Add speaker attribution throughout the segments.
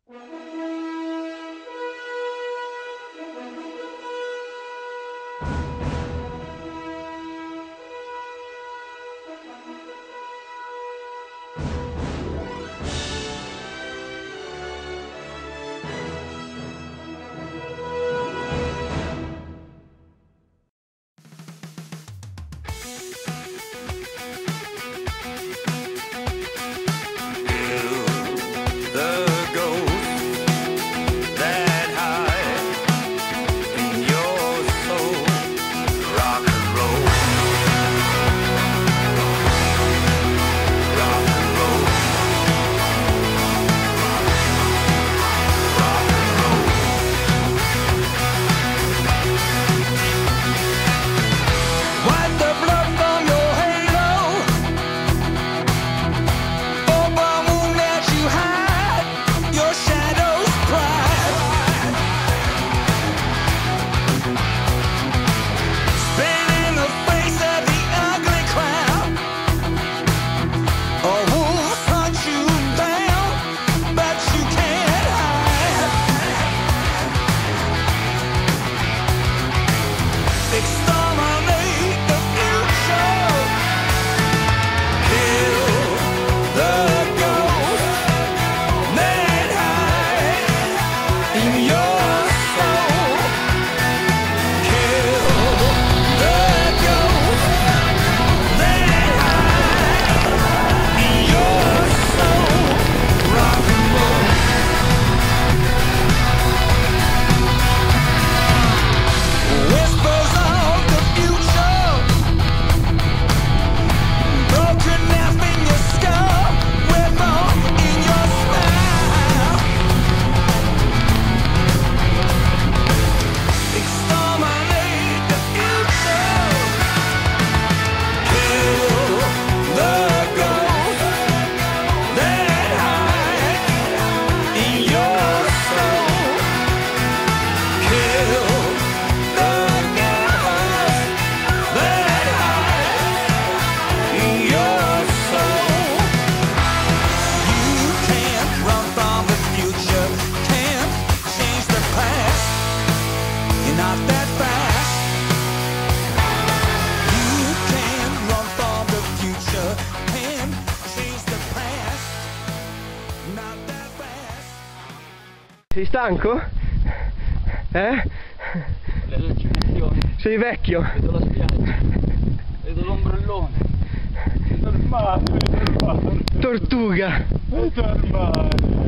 Speaker 1: Sei stanco? Sei vecchio?
Speaker 2: Vedo la spiaggia, vedo l'ombrellone. Normale, normale.
Speaker 1: Tortuga.
Speaker 2: È normale.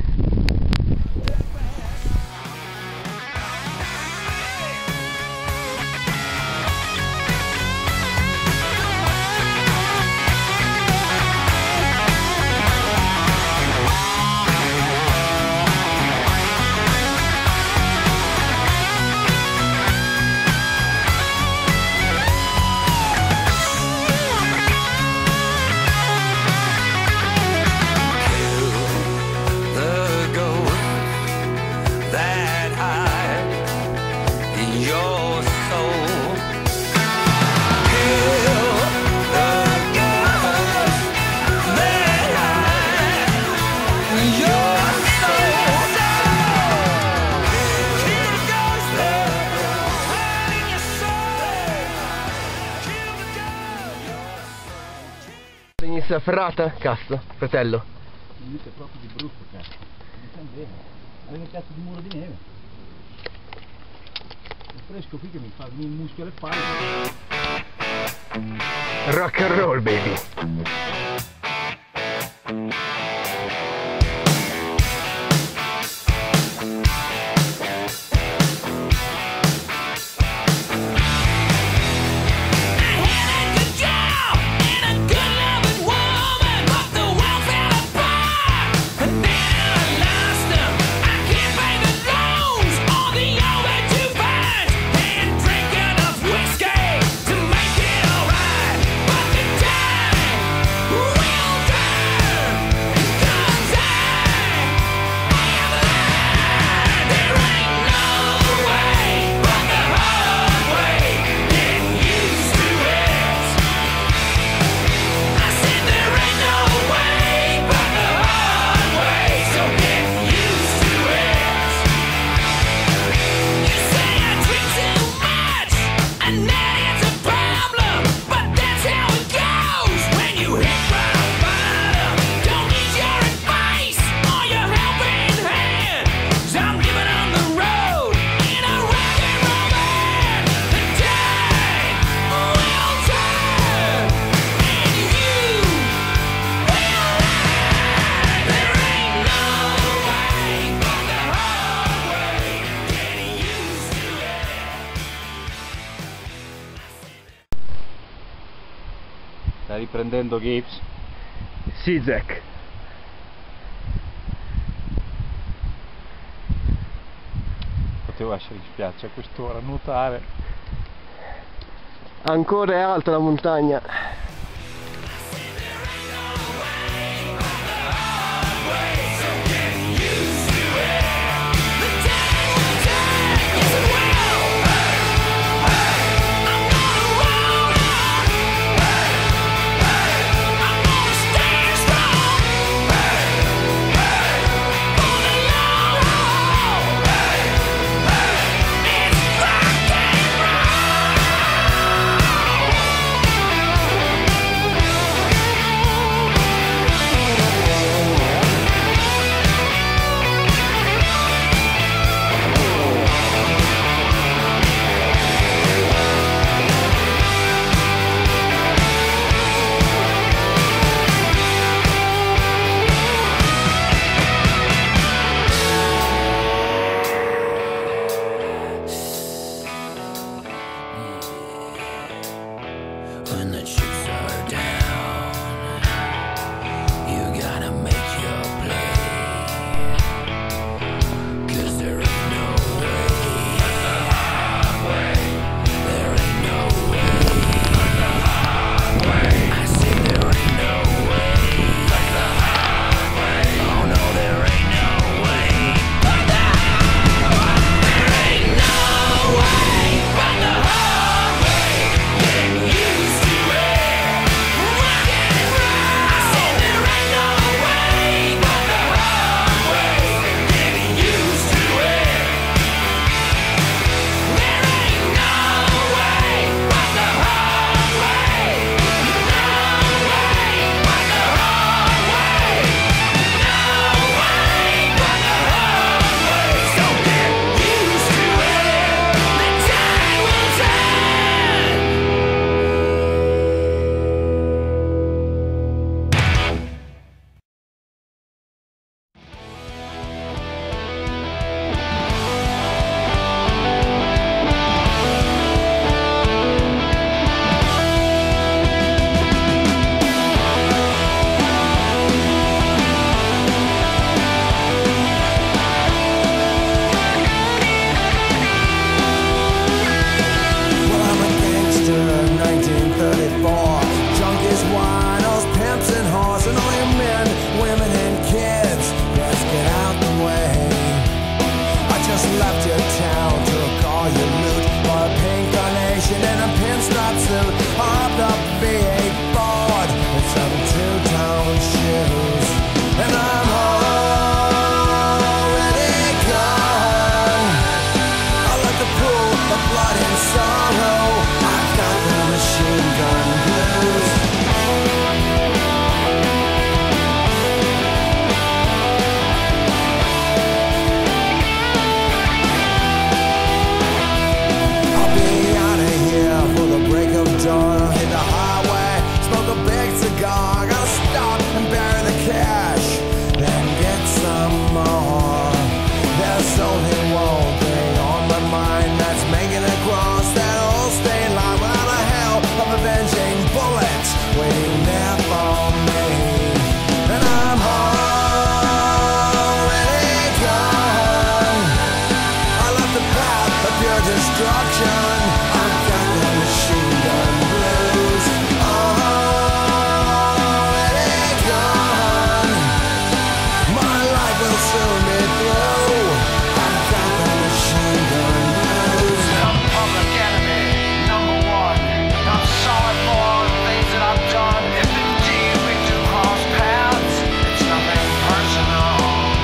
Speaker 1: Inizia ferrata? Cazzo, fratello.
Speaker 2: Inizia proprio di brutto, cazzo. Non stai bene. Hai un cazzo di muro di neve. È fresco qui che mi fa venire il muschio alle palle.
Speaker 1: Rock and roll, baby.
Speaker 3: Whiskey to make it alright, but the time
Speaker 2: Stai riprendendo Gibbs?
Speaker 1: Sizek.
Speaker 2: Potevo essere in spiaggia a quest'ora a nuotare.
Speaker 1: Ancora è alta la montagna.
Speaker 3: When the chips are down, you gotta make your play, 'cause there ain't no way, there ain't no way, I said there ain't no way, oh no there ain't no way, there ain't no way, but the hard way, getting used to it, rockin' right. I said there ain't no way, but the hard way, getting used to it. There ain't no way, but the hard way, no way, but the hard way, no way, but the hard way. So get used to it, the time will turn. Well, I'm a gangster in 1934. Junkies, winos, pimps, and whores, and all you men, women, and kids, let's get out the way. I just left your town, took all your loot, bought a pink carnation and a pinstripe suit. I hopped up V8 Ford and some two-tone shoes, and I'm already gone. I let the pool of blood and sorrow. I've got the machine gun blues. I'll be out of here for the break of dawn. I'll hit the highway, smoke a big cigar. Gotta stop and bury the cash, then get some more. There's only one thing on my mind, that's making it across that old state line without a hell of avenging bullets waiting there for me. And I'm already gone. I left the path of pure destruction. I've got the machine gun blues. Already gone. My life will soon be through. I've got the machine gun blues. I'm public enemy #1. I'm sorry for all the things that I've done. If indeed we do cross paths, it's nothing personal.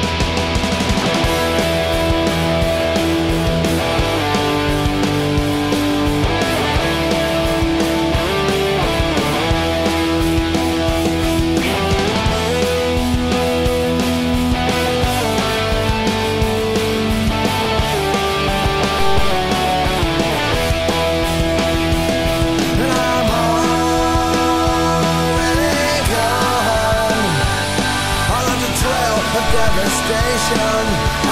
Speaker 3: And I'm already gone. I left a trail of devastation.